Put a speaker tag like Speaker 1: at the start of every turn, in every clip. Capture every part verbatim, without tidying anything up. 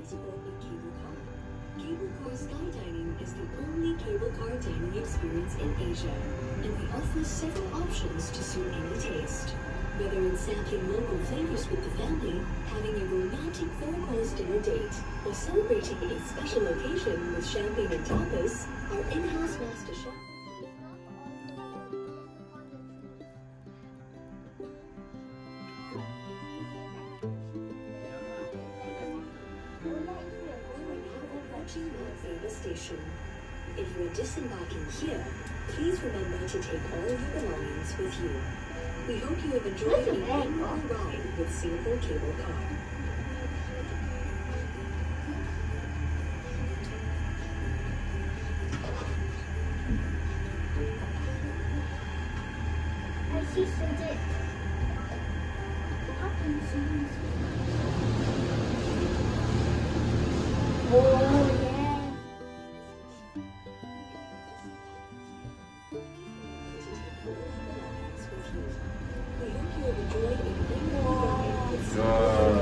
Speaker 1: aboard a cable car. Cable car skydining is the only cable car dining experience in Asia, and we offer several options to suit any taste. Whether it's sampling local flavors with the family, having a romantic four-course dinner date, or celebrating a special occasion with champagne and tapas, our in-house master chef. Station. If you are disembarking here, please remember to take all your belongings with you. We hope you have enjoyed a memorable ride with Singapore Cable Car.
Speaker 2: I see some dip. Oh, yeah.
Speaker 1: We hope you have enjoyed a memorable ride with Singapore.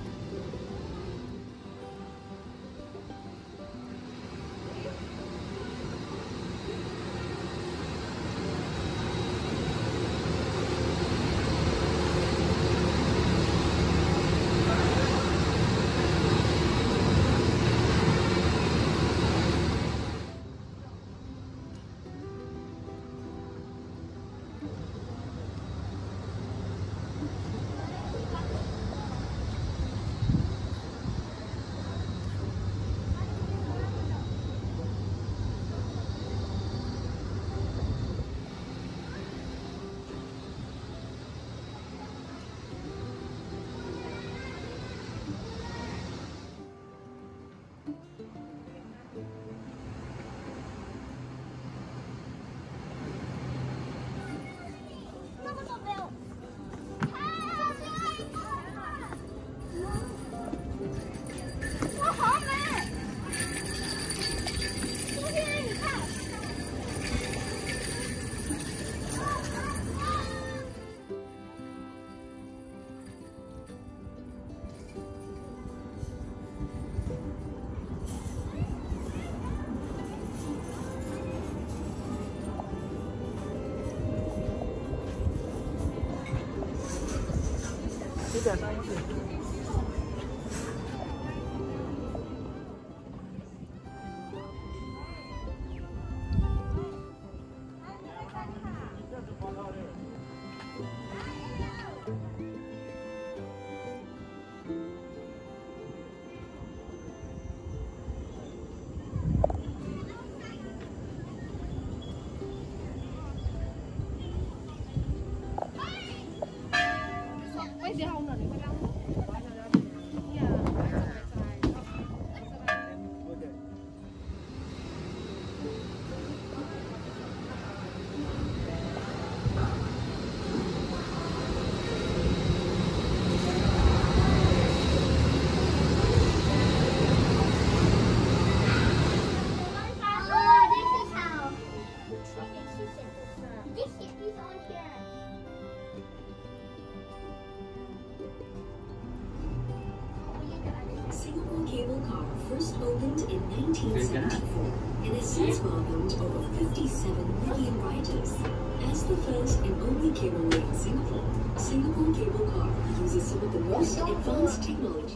Speaker 1: Singapore Cable Car first opened in nineteen seventy-four and has since welcomed over fifty-seven million riders. As the first and only cableway in Singapore, Singapore Cable Car uses some of the most advanced technology.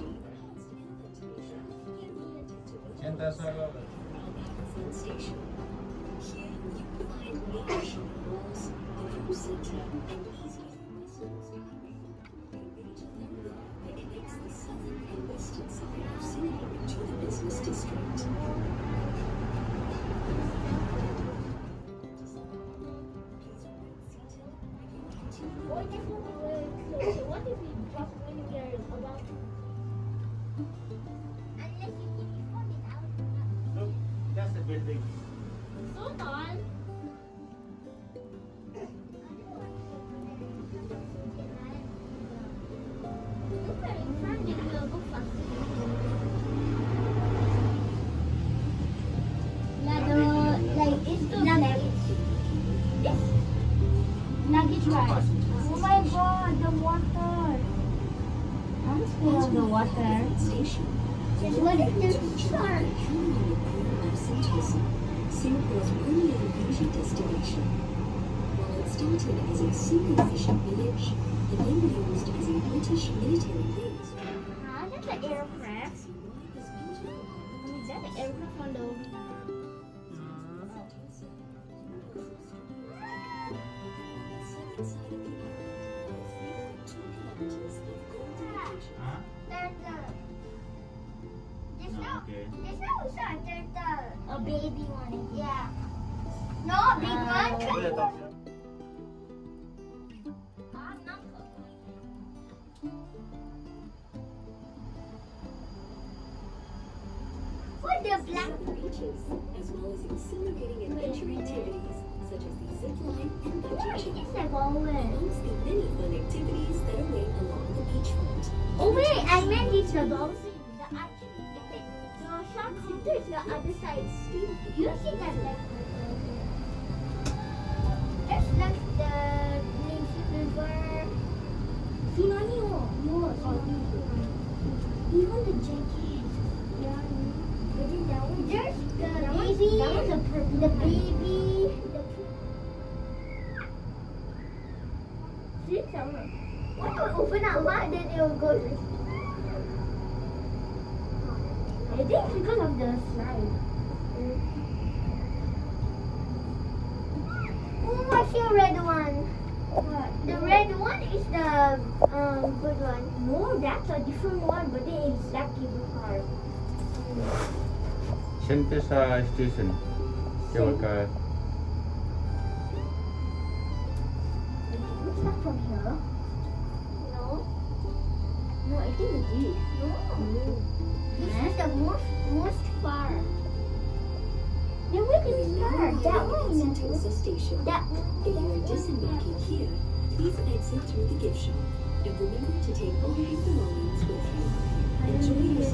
Speaker 1: Sentosa station. Here you will find major shopping malls, the view center, and easy West Highway. A major thoroughfare that connects the southern and western side of Singapore to the business district.
Speaker 2: What if we just really care about? Unless you keep your phone out.
Speaker 3: Look, that's the building.
Speaker 2: Hold on. Look where in front it will go faster. Yeah, the, like, it's the luggage. Yes. Luggage ride. Oh my god, the water. I'm scared of the water.
Speaker 1: Station.
Speaker 2: Just what if there's a shark?
Speaker 1: Of Sentosa, Singapore's premier leisure destination. While it started as a single fishing village, it then used as a British military base.
Speaker 2: Huh? That's an aircraft. Is that an aircraft on the...
Speaker 3: Huh?
Speaker 2: Turtle. There's no,
Speaker 3: Okay.
Speaker 2: there's no shark turtle. A baby one. Yeah. No, big one.
Speaker 3: What are you talking?
Speaker 2: What the black?
Speaker 1: Beaches, as well as exhilarating adventure activities such as the zip line and bungee jump.
Speaker 2: It's like always.
Speaker 1: Amongst the many fun activities that await along the beachfront.
Speaker 2: Oh wait, I meant it's the dolphin. The actually, the shark center is the other side. You see that like there's like the Navy River. Tsunami oh, no, even the jacket. Yeah. There's the baby, that was a purple the baby. The see someone. What will open up? Why then it will go? I think it's because of the slide. Oh, I see a red one. What? The red one is the um good one. No, that's a different one, but they exact cable car.
Speaker 3: Sentosa station. Cable car.
Speaker 2: It's not from here. No. No, I think it is. No. This is the most most far. Then we can start. That one is
Speaker 1: Sentosa station.
Speaker 2: that
Speaker 1: If you are disembarking here, please exit through the gift shop and remember to take all your belongings with you. Enjoy your